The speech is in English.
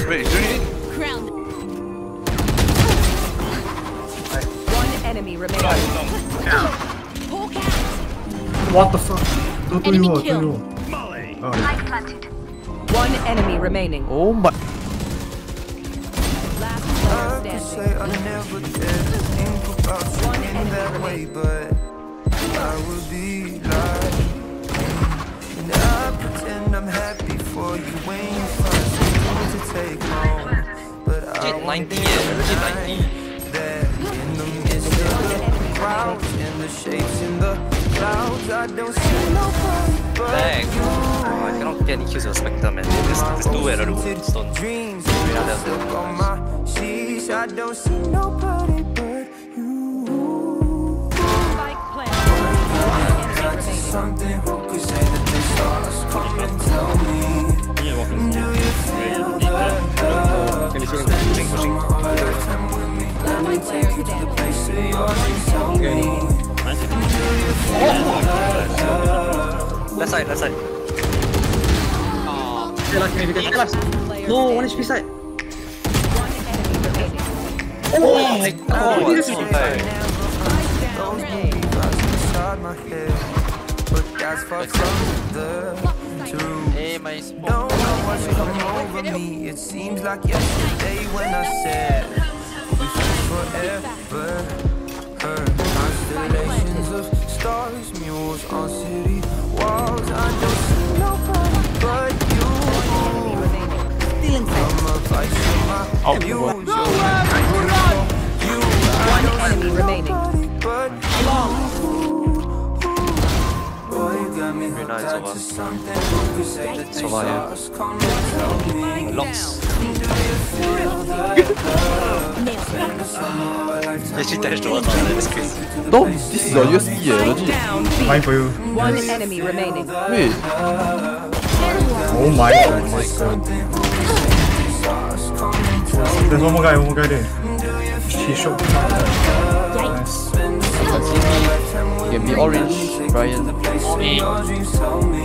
Wait, is there Crown. One enemy remaining. Hawk out. What the fuck? Don't Enemy do kill. you. One enemy remaining. Oh my. Last player standing. I never did think about you in that way, but I would be lying. And I pretend I'm happy for you when you first need to take home. But I won't deny that in the midst of the crowds and the shapes in the clouds, I don't see nobody but you. I cannot get any kills with Spectre, man. There's no way I don't stun. Dreams stuck on my sheets, I don't see nobody but you. Spike player. Something who could say that they saw us come and tell me. Do you feel that love? Come all the time with me. Let me take you to the place of yours and tell me. Do you feel that love? Left side, left side. No, 1 HP side. One enemy remaining. Oh my god, this is so bad. Down A. Inside my head, but that's far from the truth. Hey, my Don't know what's come over me. It seems like yesterday when I said we feel forever. Constellations of stars, mules on city walls. I don't see nobody but you. Enemy remaining. Still inside. I'm a vice of my views. One enemy remaining. But Long. boy, you got me hooked nice, up Ova. to something. Who could say that they Sova, saw yeah. us come and tell me? Locks. Actually, dash the one on this case. No, this is your USP, legit. Down B. Fine for you. One enemy remaining. Wait, Oh my god. There's one more guy there. He shot. Yikes. you can be orange, Brian. Me.